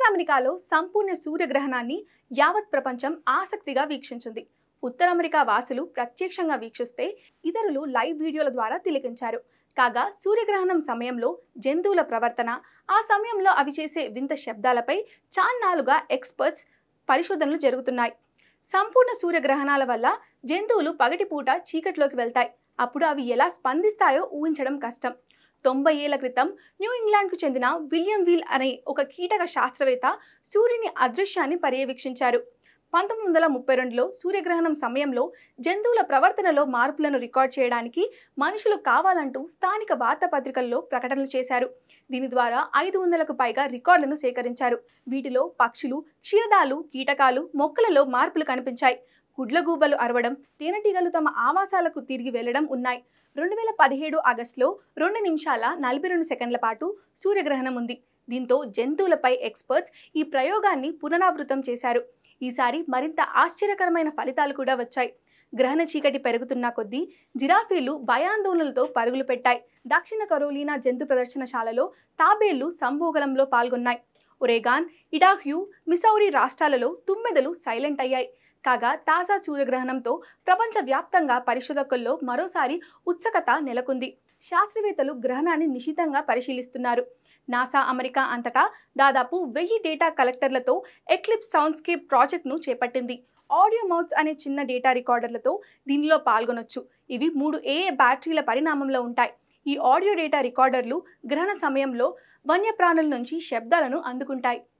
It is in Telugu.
అమెరికాలో సంపూర్ణ సూర్యగ్రహణాన్ని యావత్ ప్రపంచం ఆసక్తిగా వీక్షించింది. ఉత్తర అమెరికా వాసులు ప్రత్యక్షంగా వీక్షిస్తే ఇతరులు లైవ్ వీడియోల ద్వారా తిలకించారు. కాగా సూర్యగ్రహణం సమయంలో జంతువుల ప్రవర్తన, ఆ సమయంలో అవి చేసే వింత శబ్దాలపై చాన్నాళ్లుగా ఎక్స్పర్ట్స్ పరిశోధనలు జరుగుతున్నాయి. సంపూర్ణ సూర్యగ్రహణాల వల్ల జంతువులు పగటిపూట చీకట్లోకి వెళ్తాయి. అప్పుడు అవి ఎలా స్పందిస్తాయో ఊహించడం కష్టం. 90 ఏళ్ల క్రితం న్యూ ఇంగ్లాండ్కు చెందిన విలియం వీల్ అనే ఒక కీటక శాస్త్రవేత్త సూర్యుని అదృశ్యాన్ని పర్యవేక్షించారు. 1932లో సూర్యగ్రహణం సమయంలో జంతువుల ప్రవర్తనలో మార్పులను రికార్డ్ చేయడానికి మనుషులు కావాలంటూ స్థానిక వార్తాపత్రికల్లో ప్రకటనలు చేశారు. దీని ద్వారా 500కు పైగా రికార్డులను సేకరించారు. వీటిలో పక్షులు, క్షీరదాలు, కీటకాలు, మొక్కలలో మార్పులు కనిపించాయి. గుడ్లగూబలు అరవడం, తేనెటీగలు తమ ఆవాసాలకు తిరిగి వెళ్లడం ఉన్నాయి. 2017 ఆగస్టులో 2 నిమిషాల 42 సెకండ్ల పాటు సూర్యగ్రహణం ఉంది. దీంతో జంతువులపై ఎక్స్పర్ట్స్ ఈ ప్రయోగాన్ని పునరావృతం చేశారు. ఈసారి మరింత ఆశ్చర్యకరమైన ఫలితాలు కూడా వచ్చాయి. గ్రహణ చీకటి పెరుగుతున్న కొద్దీ జిరాఫీలు భయాందోళనలతో పరుగులు పెట్టాయి. దక్షిణ కరోలినా జంతు ప్రదర్శనశాలలో తాబేళ్లు సంభోగంలో పాల్గొన్నాయి. ఒరెగాన్, ఇడాహ్యూ, మిసౌరీ రాష్ట్రాలలో తుమ్మెదలు సైలెంట్ అయ్యాయి. కాగా తాజా సూర్యగ్రహణంతో ప్రపంచవ్యాప్తంగా పరిశోధకుల్లో మరోసారి ఉత్సుకత నెలకొంది. శాస్త్రవేత్తలు గ్రహణాన్ని నిశితంగా పరిశీలిస్తున్నారు. నాసా అమెరికా అంతటా దాదాపు 1000 డేటా కలెక్టర్లతో ఎక్లిప్స్ సౌండ్స్కేప్ ప్రాజెక్ట్ను చేపట్టింది. ఆడియో మౌత్స్ అనే చిన్న డేటా రికార్డర్లతో దీనిలో పాల్గొనొచ్చు. ఇవి 3 AA బ్యాటరీల పరిణామంలో ఉంటాయి. ఈ ఆడియో డేటా రికార్డర్లు గ్రహణ సమయంలో వన్యప్రాణుల నుంచి శబ్దాలను అందుకుంటాయి.